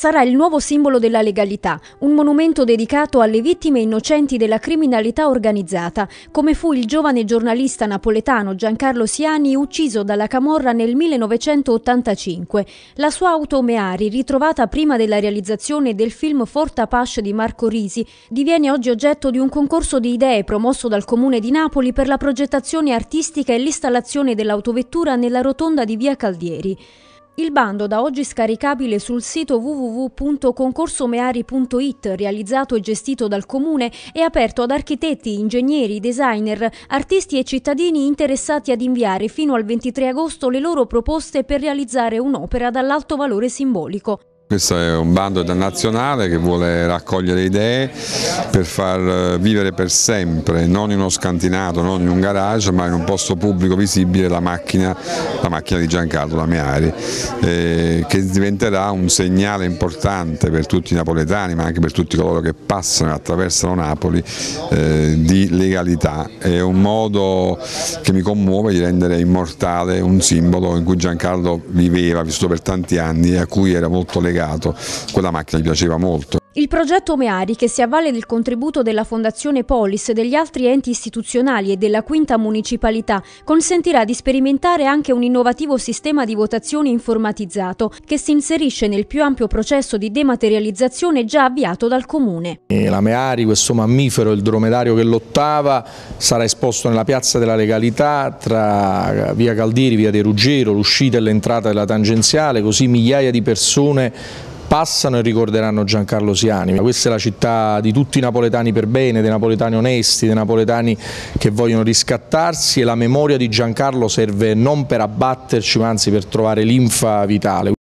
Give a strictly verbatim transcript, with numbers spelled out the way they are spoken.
sarà il nuovo simbolo della legalità, un monumento dedicato alle vittime innocenti della criminalità organizzata, come fu il giovane giornalista napoletano Giancarlo Siani ucciso dalla camorra nel millenovecentottantacinque. La sua auto Omeari, ritrovata prima della realizzazione del film Fort Apache di Marco Risi, diviene oggi oggetto di un concorso di idee promosso dal Comune di Napoli per la progettazione artistica e l'installazione dell'autovettura nella rotonda di Via Caldieri. Il bando, da oggi scaricabile sul sito w w w punto concorsomeari punto i t, realizzato e gestito dal Comune, è aperto ad architetti, ingegneri, designer, artisti e cittadini interessati ad inviare fino al ventitré agosto le loro proposte per realizzare un'opera dall'alto valore simbolico. Questo è un bando internazionale che vuole raccogliere idee per far vivere per sempre, non in uno scantinato, non in un garage, ma in un posto pubblico visibile la macchina, la macchina di Giancarlo Omeari, eh, che diventerà un segnale importante per tutti i napoletani, ma anche per tutti coloro che passano e attraversano Napoli, eh, di legalità. È un modo che mi commuove di rendere immortale un simbolo in cui Giancarlo viveva, ha vissuto per tanti anni e a cui era molto legato. Quella macchina gli piaceva molto. Il progetto Omeari, che si avvale del contributo della Fondazione Polis, degli altri enti istituzionali e della quinta municipalità, consentirà di sperimentare anche un innovativo sistema di votazione informatizzato che si inserisce nel più ampio processo di dematerializzazione già avviato dal Comune. L'Omeari, questo mammifero, il dromedario che lottava, sarà esposto nella Piazza della Legalità tra Via Caldieri, Via De Ruggero, l'uscita e l'entrata della tangenziale, così migliaia di persone passano e ricorderanno Giancarlo Siani. Questa è la città di tutti i napoletani per bene, dei napoletani onesti, dei napoletani che vogliono riscattarsi, e la memoria di Giancarlo serve non per abbatterci, ma anzi per trovare linfa vitale.